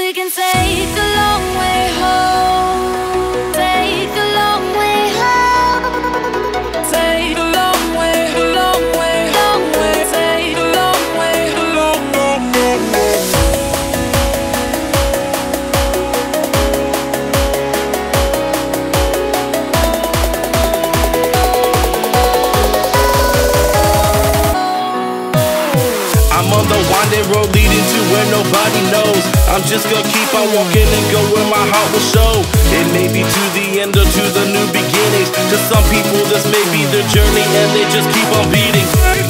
We can take the long way home. Take the long way home. Take the long way, long way, long way. Take the long way, long, long, long, long. I'm on the winding road leading to where nobody knows. I'm just gonna keep on walking and go where my heart will show. It may be to the end or to the new beginnings. To some people this may be their journey and they just keep on beating.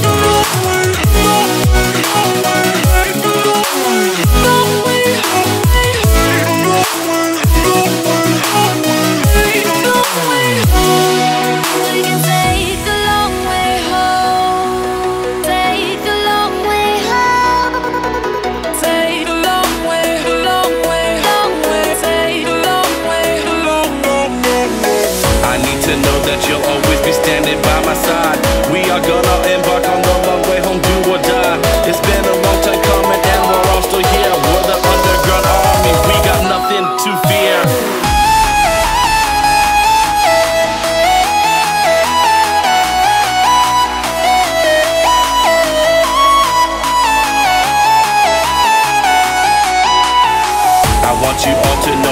We can take the long way home. Take the long way home. Take the long way, long way, long way. Take the long way, long, long, long, long. I need to know that you'll always be standing by my side. We are gonna embark on the long way home, do or die. It's been a long time coming and we're all still here. We're the underground army, we got nothing to fear. I want you all to know